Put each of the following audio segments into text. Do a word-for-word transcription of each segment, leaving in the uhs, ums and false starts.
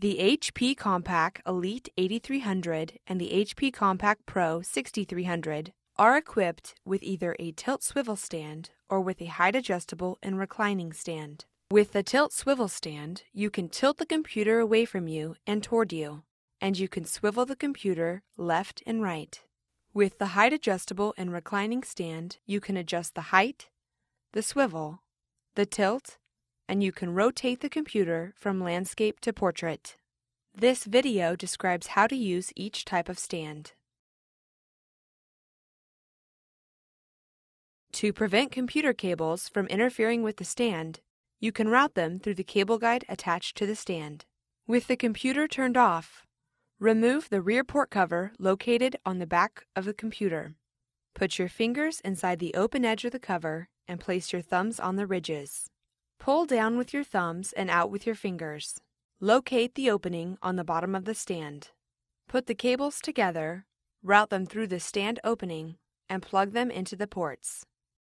The H P Compaq Elite eighty-three hundred and the H P Compaq Pro sixty-three hundred are equipped with either a tilt swivel stand or with a height adjustable and reclining stand. With the tilt swivel stand, you can tilt the computer away from you and toward you, and you can swivel the computer left and right. With the height adjustable and reclining stand, you can adjust the height, the swivel, the tilt, and you can rotate the computer from landscape to portrait. This video describes how to use each type of stand. To prevent computer cables from interfering with the stand, you can route them through the cable guide attached to the stand. With the computer turned off, remove the rear port cover located on the back of the computer. Put your fingers inside the open edge of the cover and place your thumbs on the ridges. Pull down with your thumbs and out with your fingers. Locate the opening on the bottom of the stand. Put the cables together, route them through the stand opening, and plug them into the ports.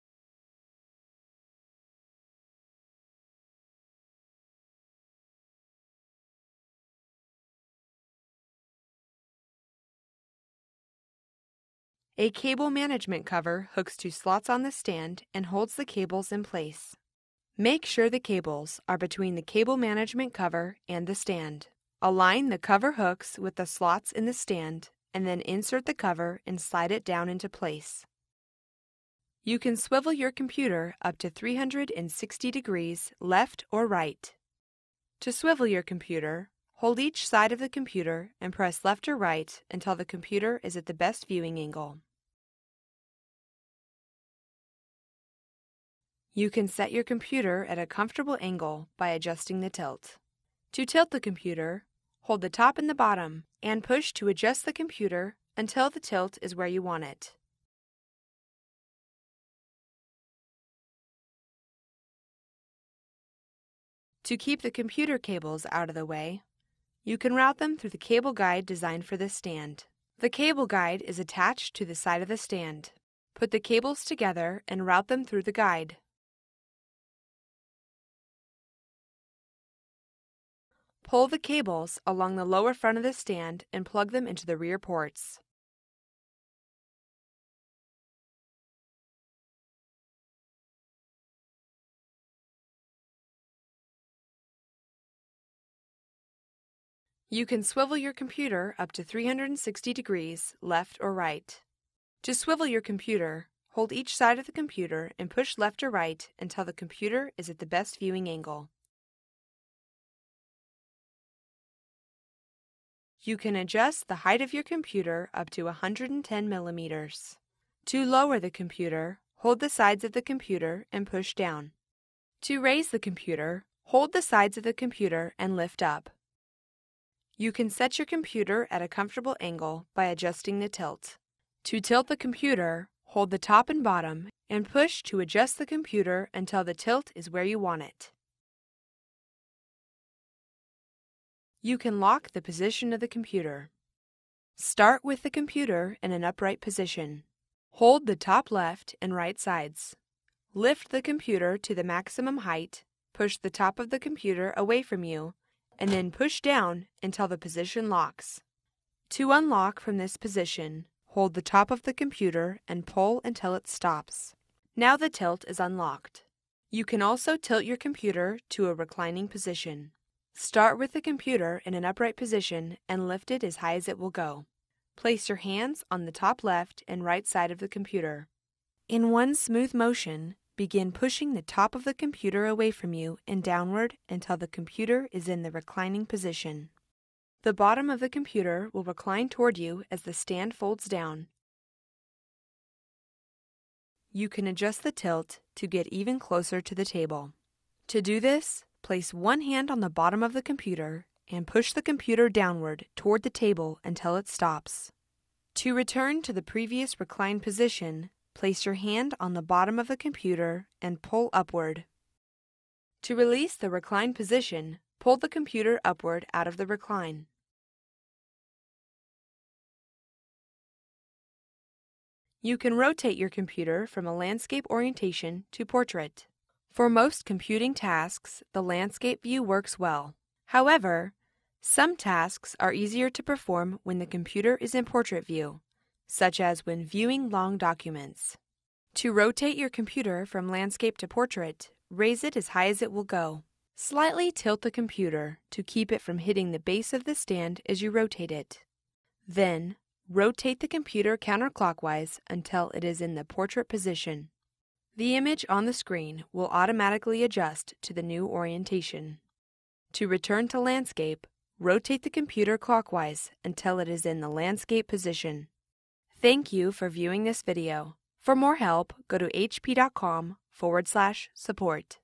A cable management cover hooks to slots on the stand and holds the cables in place. Make sure the cables are between the cable management cover and the stand. Align the cover hooks with the slots in the stand and then insert the cover and slide it down into place. You can swivel your computer up to three hundred sixty degrees left or right. To swivel your computer, hold each side of the computer and press left or right until the computer is at the best viewing angle. You can set your computer at a comfortable angle by adjusting the tilt. To tilt the computer, hold the top and the bottom and push to adjust the computer until the tilt is where you want it. To keep the computer cables out of the way, you can route them through the cable guide designed for this stand. The cable guide is attached to the side of the stand. Put the cables together and route them through the guide. Pull the cables along the lower front of the stand and plug them into the rear ports. You can swivel your computer up to three hundred sixty degrees left or right. To swivel your computer, hold each side of the computer and push left or right until the computer is at the best viewing angle. You can adjust the height of your computer up to one hundred ten millimeters. To lower the computer, hold the sides of the computer and push down. To raise the computer, hold the sides of the computer and lift up. You can set your computer at a comfortable angle by adjusting the tilt. To tilt the computer, hold the top and bottom and push to adjust the computer until the tilt is where you want it. You can lock the position of the computer. Start with the computer in an upright position. Hold the top left and right sides. Lift the computer to the maximum height, push the top of the computer away from you, and then push down until the position locks. To unlock from this position, hold the top of the computer and pull until it stops. Now the tilt is unlocked. You can also tilt your computer to a reclining position. Start with the computer in an upright position and lift it as high as it will go. Place your hands on the top left and right side of the computer. In one smooth motion, begin pushing the top of the computer away from you and downward until the computer is in the reclining position. The bottom of the computer will recline toward you as the stand folds down. You can adjust the tilt to get even closer to the table. To do this, place one hand on the bottom of the computer and push the computer downward toward the table until it stops. To return to the previous reclined position, place your hand on the bottom of the computer and pull upward. To release the reclined position, pull the computer upward out of the recline. You can rotate your computer from a landscape orientation to portrait. For most computing tasks, the landscape view works well. However, Some tasks are easier to perform when the computer is in portrait view, such as when viewing long documents. To rotate your computer from landscape to portrait, raise it as high as it will go. Slightly tilt the computer to keep it from hitting the base of the stand as you rotate it. Then, rotate the computer counterclockwise until it is in the portrait position. The image on the screen will automatically adjust to the new orientation. To return to landscape, rotate the computer clockwise until it is in the landscape position. Thank you for viewing this video. For more help, go to h p dot com forward slash support.